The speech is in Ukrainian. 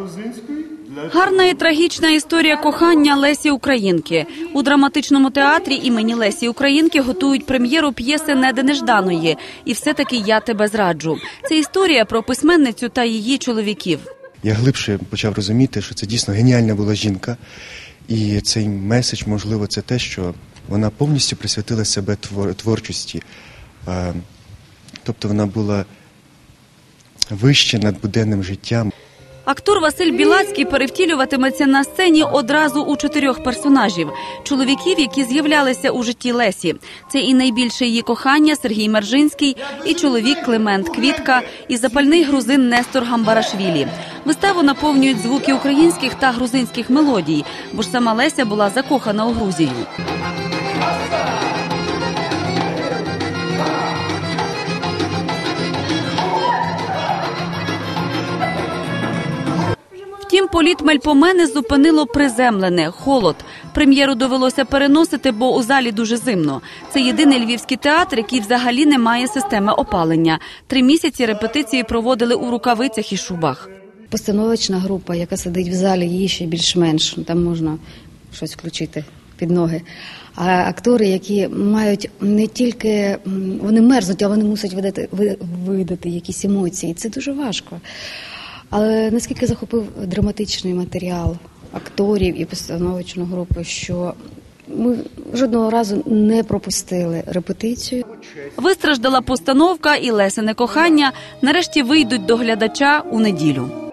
Гарна і трагічна історія кохання Лесі Українки. У драматичному театрі імені Лесі Українки готують прем'єру п'єси Неди Нежданої «І все-таки я тебе зраджу». Це історія про письменницю та її чоловіків. Я глибше почав розуміти, що це дійсно геніальна була жінка. І цей меседж, можливо, це те, що вона повністю присвятила себе творчості. Тобто вона була вище над буденним життям. Актор Василь Білацький перевтілюватиметься на сцені одразу у 4 персонажів – чоловіків, які з'являлися у житті Лесі. Це і найбільше її кохання Сергій Мержинський, і чоловік Климент Квітка, і запальний грузин Нестор Гамбарашвілі. Виставу наповнюють звуки українських та грузинських мелодій, бо ж сама Леся була закохана у Грузію. Втім, політ Мельпомени зупинило приземлене – холод. Прем'єру довелося переносити, бо у залі дуже зимно. Це єдиний львівський театр, який взагалі не має системи опалення. 3 місяці репетиції проводили у рукавицях і шубах. Постановочна група, яка сидить в залі, її ще більш-менш, там можна щось включити під ноги. А актори, які мають не тільки, вони мерзнуть, а вони мусять видати якісь емоції. Це дуже важко. Але наскільки захопив драматичний матеріал акторів і постановочну групу, що ми жодного разу не пропустили репетицію. Вистраждала постановка і Лесине кохання нарешті вийдуть до глядача у неділю.